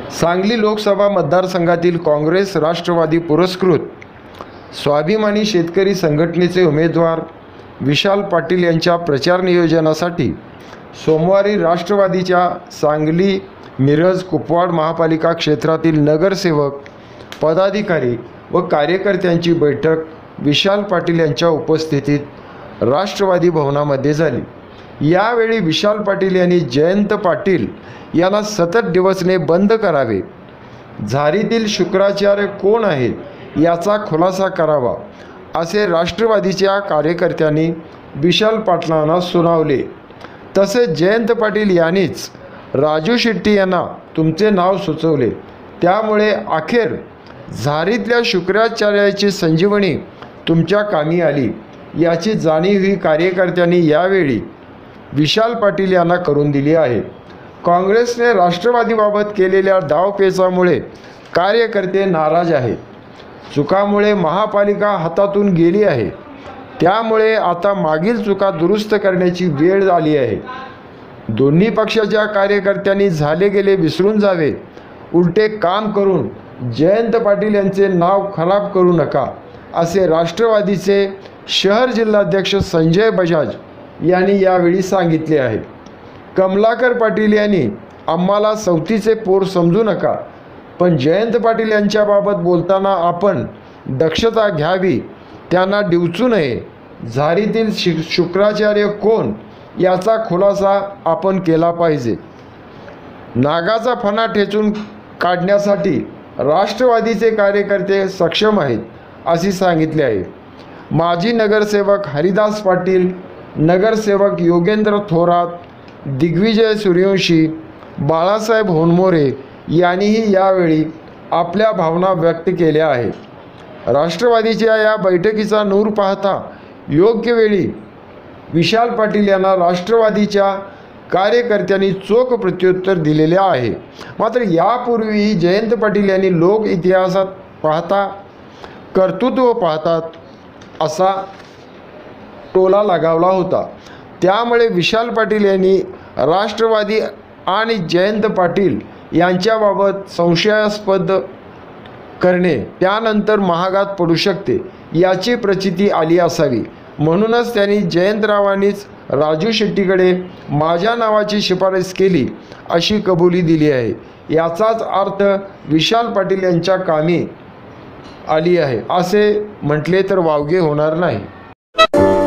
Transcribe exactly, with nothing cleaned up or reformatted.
सांगली लोकसभा मतदारसंघातील काँग्रेस राष्ट्रवादी पुरस्कृत स्वाभिमानी शेतकरी संघटनेचे उमेदवार विशाल पाटील यांच्या प्रचार नियोजनासाठी सोमवारी राष्ट्रवादीच्या सांगली मिरज कुपवाड महापालिका क्षेत्रातील नगरसेवक पदाधिकारी व कार्यकर्त्यांची बैठक विशाल पाटील यांच्या उपस्थितीत राष्ट्रवादी भवनामध्ये झाली। यावेळी विशाल पाटील यांनी जयंत पाटील यांना सतत डिवचणे बंद करावे, झारीतील शुक्राचार्य कोण आहेत याचा खुलासा करावा असे राष्ट्रवादीच्या कार्यकर्त्यांनी विशाल पाटलांना सुनावले। तसेच जयंत पाटील यांनीच राजू शेट्टी यांना तुमचे नाव सुचवले, त्यामुळे अखेर झारीतल्या शुक्राचार्याची संजीवनी तुमच्या कामी आली याची जाणीव ही कार्यकर्त्यांनी यावेळी विशाल पाटील यांना करून दिली आहे। काँग्रेसने राष्ट्रवादीबाबत केलेल्या डावपेचामुळे कार्यकर्ते नाराज आहेत। चुकामुळे महापालिका हातातून गेली आहे, त्यामुळे आता मागील चुका दुरुस्त करण्याची वेळ आली आहे। दोन्ही पक्षाच्या कार्यकर्त्यांनी झाले गेले विसरून जावे, उलटे काम करून जयंत पाटील यांचे नाव खराब करू नका असे राष्ट्रवादीचे शहर जिल्हाध्यक्ष संजय बजाज यांनी यावेळी सांगितले आहे। कमलाकर पाटील यांनी आम्हाला सवतीचे पोर समजू नका, पण जयंत पाटील यांच्याबाबत बोलताना आपण दक्षता घ्यावी, त्यांना डिवचू नये। झारीतील शुक्राचार्य कोण याचा खुलासा आपण केला पाहिजे। नागाचा फणा ठेचून काढण्यासाठी राष्ट्रवादीचे कार्यकर्ते सक्षम आहेत असे सांगितले आहे। माजी नगरसेवक हरिदास पाटील, नगरसेवक योगेंद्र थोरात, दिग्विजय सूर्यवंशी, बाळासाहेब होनमोरे यांनीही यावेळी आपल्या भावना व्यक्त केल्या आहेत। राष्ट्रवादीच्या या बैठकीचा नूर पाहता योग्य वेळी विशाल पाटील यांना राष्ट्रवादीच्या कार्यकर्त्यांनी चोख प्रत्युत्तर दिलेले आहे। मात्र यापूर्वीही जयंत पाटील यांनी लोक इतिहासात पाहता कर्तृत्व पाहतात असा टोला लगावला होता, त्यामुळे विशाल पाटील यांनी राष्ट्रवादी आणि जयंत पाटील यांच्याबाबत संशयास्पद करणे त्यानंतर महागात पडू शकते याची प्रचिती आली असावी, म्हणूनच त्यांनी जयंतरावांनीच राजू शेट्टीकडे माझ्या नावाची शिफारस केली अशी कबुली दिली आहे। याचाच अर्थ विशाल पाटील यांच्या कामी आली आहे असे म्हटले तर वावगे होणार नाही।